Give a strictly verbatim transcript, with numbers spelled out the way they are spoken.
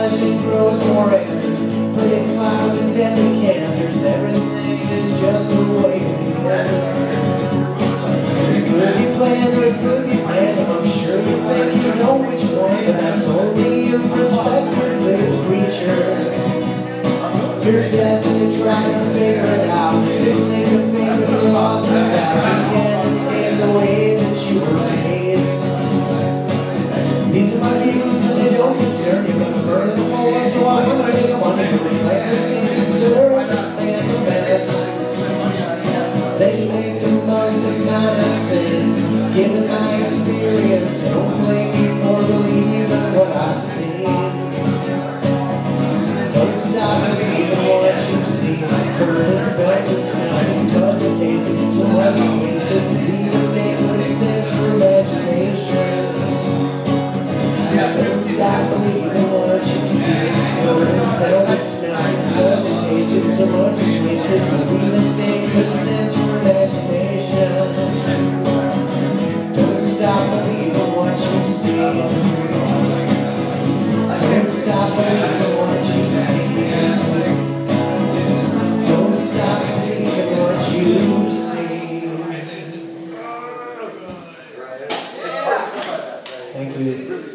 flushed and grows more answers, pretty flowers and deadly cancers. Everything is just the way it is. This could be planned or it could be planned. I'm sure you think you know which one, but that's only your perspective, little creature. You're destined to try to figure it out. Couldn't link a finger to lost in doubt. You can't escape the way that you were made. These are my views and they don't concern you, but the burn of the moment, so I wanna make a money to reflect what seems to serve this man the best. They make the most amount of sense, given my experience. Don't blame me for believing what I've seen. Don't stop believing what you've seen. Heard and felt and smelled and touched and tasted. So much wasted. Be mistaken with sense for imagination. Don't stop believing what you've seen. Heard and felt and smelled and touched and tasted. So much wasted. Be mistaken with sense for imagination. Don't stop believing what you've seen. Don't stop believing what you see. Don't stop believing what you see. Thank you.